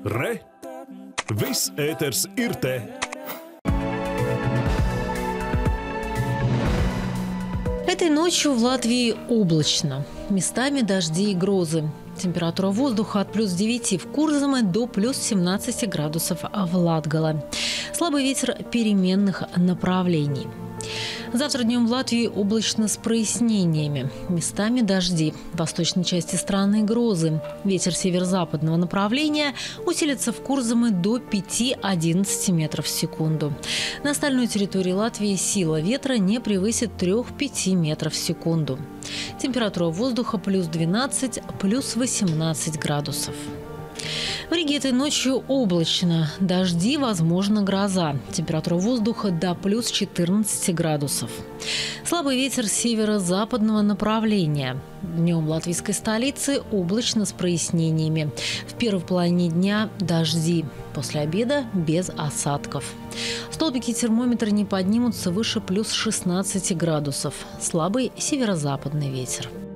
Re! Viss ēters ir te! Этой ночью в Латвии облачно. Местами дожди и грозы. Температура воздуха от плюс 9 в Курзаме до плюс 17 градусов в Латгале. Слабый ветер переменных направлений. Завтра днем в Латвии облачно с прояснениями. Местами дожди. В восточной части страны грозы. Ветер северо-западного направления усилится в Курзаме до 5-11 метров в секунду. На остальной территории Латвии сила ветра не превысит 3-5 метров в секунду. Температура воздуха плюс 12, плюс 18 градусов. В Риге этой ночью облачно. Дожди, возможно, гроза. Температура воздуха до плюс 14 градусов. Слабый ветер северо-западного направления. Днем в латвийской столице облачно с прояснениями. В первой половине дня дожди. После обеда без осадков. Столбики термометра не поднимутся выше плюс 16 градусов. Слабый северо-западный ветер.